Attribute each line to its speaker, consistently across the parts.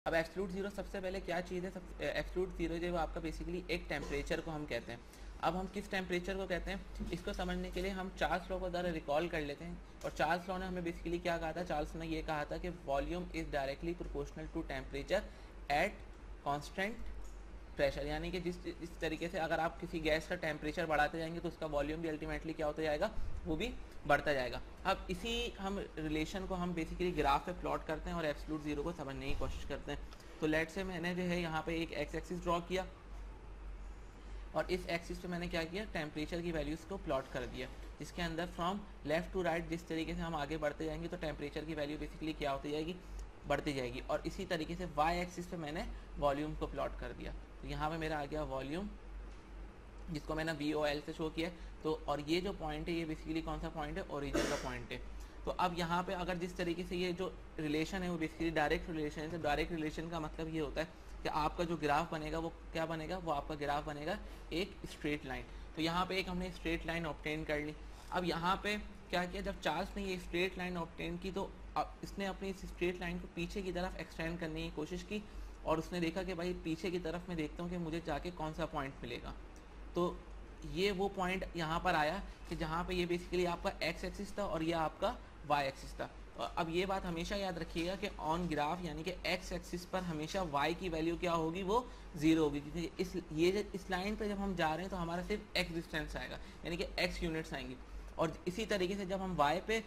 Speaker 1: अब absolute zero सबसे पहले क्या चीज़ है, एब्सोल्यूट ज़ीरो जो है वो आपका बेसिकली एक टेम्परेचर को हम कहते हैं। अब हम किस टेम्परेचर को कहते हैं इसको समझने के लिए हम चार्ल्स लॉ को ज़रा रिकॉल कर लेते हैं। और चार्ल्स लॉ ने हमें बेसिकली क्या कहा था, चार्ल्स ने ये कहा था कि volume is directly proportional to temperature at constant pressure, यानी कि जिस तरीके से अगर आप किसी गैस का टेम्परेचर बढ़ाते जाएंगे तो उसका वॉल्यूम भी अल्टीमेटली क्या होता जाएगा, वो भी बढ़ता जाएगा। अब इसी हम रिलेशन को हम बेसिकली ग्राफ पे प्लॉट करते हैं और एब्सोल्यूट ज़ीरो को समझने की कोशिश करते हैं। तो लेट से मैंने जो है यहाँ पे एक एक्स एक्सिस ड्रॉ किया और इस एक्सिस पे मैंने क्या किया, टेम्परेचर की वैल्यूज़ को प्लॉट कर दिया, जिसके अंदर फ्रॉम लेफ़्ट टू राइट जिस तरीके से हम आगे बढ़ते जाएंगे तो टेम्परेचर की वैल्यू बेसिकली क्या होती जाएगी, बढ़ती जाएगी। और इसी तरीके से वाई एक्सिस पे मैंने वॉल्यूम को प्लॉट कर दिया। तो यहाँ पे मेरा आ गया वॉल्यूम, जिसको मैंने VOL से शो किया। तो और ये जो पॉइंट है ये बेसिकली कौन सा पॉइंट है, ओरिजिन का पॉइंट है। तो अब यहाँ पे अगर जिस तरीके से ये जो रिलेशन है वो बेसिकली डायरेक्ट रिलेशन है, तो डायरेक्ट रिलेशन का मतलब ये होता है कि आपका जो ग्राफ बनेगा वो क्या बनेगा, वो आपका ग्राफ बनेगा एक स्ट्रेट लाइन। तो यहाँ पे एक हमने स्ट्रेट लाइन ऑब्टेन कर ली। अब यहाँ पे क्या किया, जब चार्ल्स ने ये स्ट्रेट लाइन ऑब्टेन की तो इसने अपनी इस स्ट्रेट लाइन को पीछे की तरफ एक्सटेंड करने की कोशिश की और उसने देखा कि भाई पीछे की तरफ मैं देखता हूँ कि मुझे जाके कौन सा पॉइंट मिलेगा। तो ये वो पॉइंट यहाँ पर आया कि जहाँ पे ये बेसिकली आपका एक्स एक्सिस था और ये आपका वाई एक्सिस था। तो अब ये बात हमेशा याद रखिएगा कि ऑन ग्राफ यानी कि एक्स एक्सिस पर हमेशा वाई की वैल्यू क्या होगी, वो जीरो होगी, क्योंकि इस लाइन पर जब हम जा रहे हैं तो हमारा सिर्फ एक्स डिस्टेंस आएगा, यानी कि एक्स यूनिट्स आएंगी। और इसी तरीके से जब हम वाई पे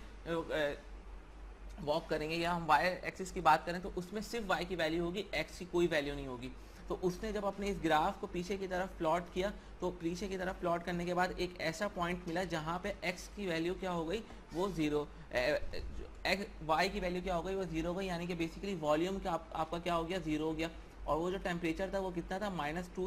Speaker 1: वॉक करेंगे या हम वाई एक्सिस की बात करें तो उसमें सिर्फ वाई की वैल्यू होगी, एक्स की कोई वैल्यू नहीं होगी। तो उसने जब अपने इस ग्राफ को पीछे की तरफ प्लॉट किया तो पीछे की तरफ प्लॉट करने के बाद एक ऐसा पॉइंट मिला जहाँ पे एक्स की वैल्यू क्या हो गई, वो जीरो, वाई की वैल्यू क्या हो गई, वो जीरो हो गई, यानी कि बेसिकली वॉल्यूम का आपका क्या हो गया, जीरो हो गया। और वो जो टेम्परेचर था वो कितना था,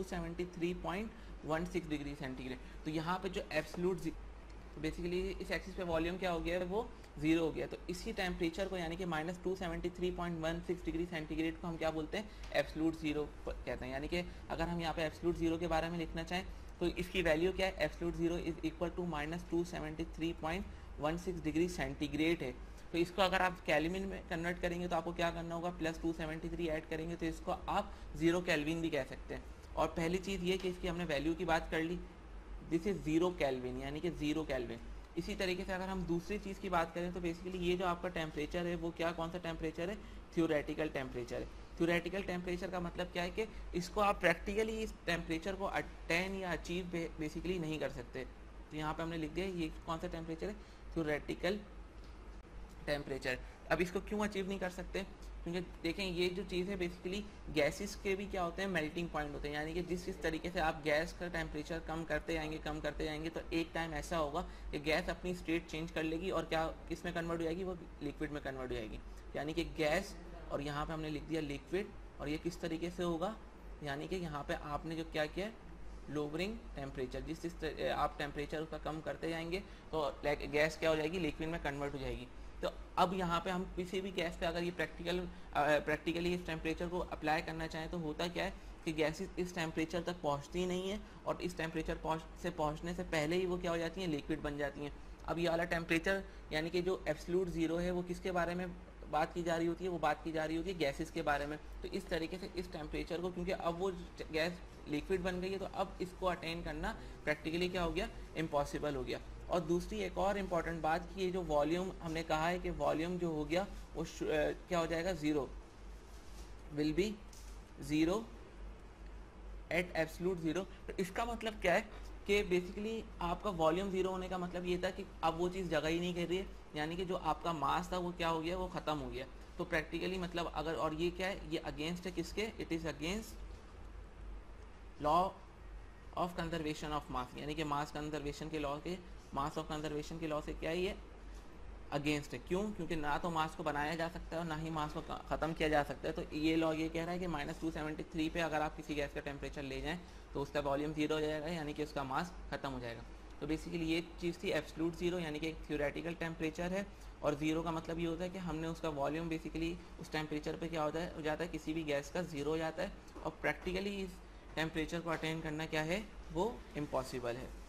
Speaker 1: -273.16 डिग्री सेंटीग्रेड। तो यहाँ पे जो एब्सोल्यूट बेसिकली इस एक्सिस पे वॉल्यूम क्या हो गया है, वो जीरो हो गया। तो इसी टेम्परेचर को यानी कि -273.16 डिग्री सेंटीग्रेड को हम क्या बोलते हैं, एब्सोल्यूट जीरो कहते हैं। यानी कि अगर हम यहाँ पे एब्सोल्यूट जीरो के बारे में लिखना चाहें तो इसकी वैल्यू क्या है, absolute zero is equal to -273.16 degree centigrade है। तो इसको अगर आप केल्विन में कन्वर्ट करेंगे तो आपको क्या करना होगा, +273 ऐड करेंगे तो इसको आप 0 केल्विन भी कह सकते हैं। और पहली चीज़ ये कि इसकी हमने वैल्यू की बात कर ली, दिस इज 0 केल्विन, यानी कि 0 केल्विन। इसी तरीके से अगर हम दूसरी चीज़ की बात करें तो बेसिकली ये जो आपका टेम्परेचर है वो क्या, कौन सा टेम्परेचर है, थ्योरेटिकल टेम्परेचर है। थ्योरेटिकल टेम्परेचर का मतलब क्या है कि इसको आप प्रैक्टिकली इस टेम्परेचर को अटेन या अचीव बेसिकली नहीं कर सकते। तो यहाँ पे हमने लिख दिया ये कौन सा टेम्परेचर है, थ्योरेटिकल टेम्परेचर। अब इसको क्यों अचीव नहीं कर सकते, क्योंकि देखें ये जो चीज़ है बेसिकली गैसेस के भी क्या होते हैं, मेल्टिंग पॉइंट होते हैं। यानी कि जिस तरीके से आप गैस का टेम्परेचर कम करते जाएंगे तो एक टाइम ऐसा होगा कि गैस अपनी स्टेट चेंज कर लेगी और क्या किस में कन्वर्ट हो जाएगी, वो लिक्विड में कन्वर्ट हो जाएगी। यानी कि गैस, और यहाँ पे हमने लिख दिया लिक्विड। और ये किस तरीके से होगा, यानी कि यहाँ पे आपने जो क्या किया, लोअरिंग टेम्परेचर, जिस आप टेम्परेचर उसका कम करते जाएंगे तो गैस क्या हो जाएगी, लिक्विड में कन्वर्ट हो जाएगी। तो अब यहाँ पे हम किसी भी गैस पे अगर ये प्रैक्टिकली इस टेम्परेचर को अप्लाई करना चाहें तो होता क्या है कि गैसेस इस टेम्परेचर तक पहुँचती नहीं है और इस टेम्परेचर पहुँचने से पहले ही वो क्या हो जाती हैं, लिक्विड बन जाती हैं। अब ये वाला टेम्परेचर यानी कि जो एब्सोल्यूट जीरो है वो किसके बारे में बात की जा रही होती है, वो बात की जा रही होती है गैसेस के बारे में। तो इस तरीके से इस टेम्परेचर को, क्योंकि अब वो गैस लिक्विड बन गई है तो अब इसको अटेन करना प्रैक्टिकली क्या हो गया, इम्पॉसिबल हो गया। और दूसरी एक और इम्पॉर्टेंट बात कि ये जो वॉल्यूम हमने कहा है कि वॉल्यूम जो हो गया वो क्या हो जाएगा, zero, will be zero at absolute zero. तो इसका मतलब क्या है कि बेसिकली आपका वॉल्यूम ज़ीरो होने का मतलब ये था कि अब वो चीज़ जगह ही नहीं कर रही है, यानी कि जो आपका मास था वो क्या हो गया, वो ख़त्म हो गया। तो प्रैक्टिकली मतलब अगर, और ये क्या है, ये अगेंस्ट है किसके, it is against law of conservation of mass, यानी कि मास कंजर्वेशन के लॉ के, मास ऑफ कंजर्वेशन के लॉ से क्या है, ये अगेंस्ट है। क्यों, क्योंकि ना तो मास को बनाया जा सकता है और ना ही मास को ख़त्म किया जा सकता है। तो ये लॉ ये कह रहा है कि -273 पे अगर आप किसी गैस का टेम्परेचर ले जाएं तो उसका वॉल्यूम जीरो हो जाएगा, यानी कि उसका मास ख़त्म हो जाएगा। तो बेसिकली ये चीज़ थी एब्सोल्यूट जीरो, यानी कि एक थ्योरेटिकल टेम्परेचर है। और जीरो का मतलब ये होता है कि हमने उसका वॉल्यूम बेसिकली उस टेम्परेचर पे क्या होता है, हो जाता है किसी भी गैस का ज़ीरो हो जाता है। और प्रैक्टिकली इस टेम्परेचर को अटेन करना क्या है, वो इम्पॉसिबल है।